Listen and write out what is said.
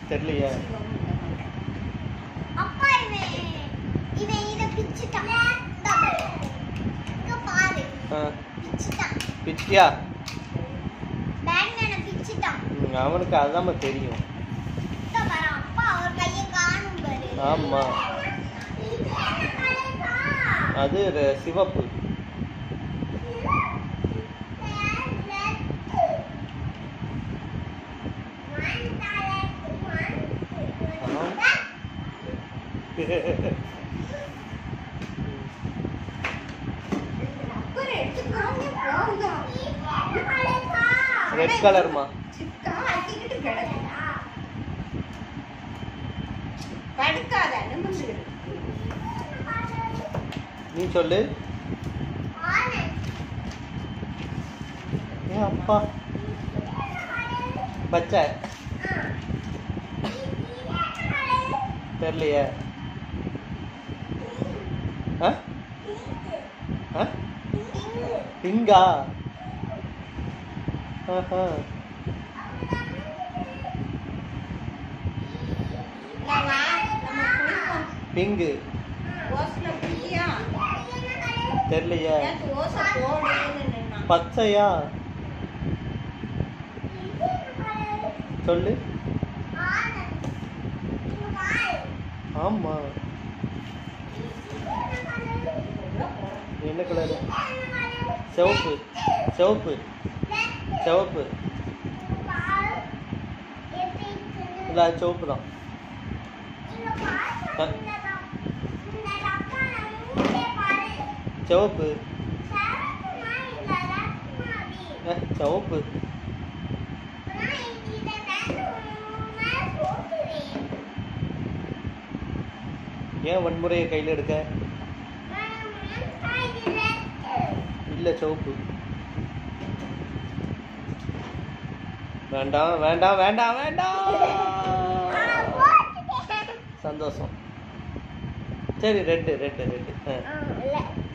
தெரியலையே. அப்பா இவன் இத பிச்சிட்டான். இங்க பாரு. பிச்சிட்டான். பிச்சியா? பேட்மேனை பிச்சிட்டான். அவனுக்கு அதாம தெரியும். இத பாரு அப்பா அவர் கையை காணும் பாரு. ஆமா. அது சிவப்பு. ரெட் கலர்மா. நீ சொல்லு. ஏ அப்பா பச்சை தெரியலையே. பிங்கா? பிங்கு தெரியலையே. பச்சையா? சொல்லு. ஆமா. என்ன கலர்? சிவப்பு. சிவப்பு. சிவப்பு இல்ல, சிவப்பு தான். சிவப்பு. சிவப்பு. ஏன் வன்முறையை கையில் எடுக்க? இல்ல, சிவப்பு. வேண்டாம் வேண்டாம் வேண்டாம் வேண்டாம். சந்தோஷம். சரி, ரெட்டு ரெட்டு ரெட்டு.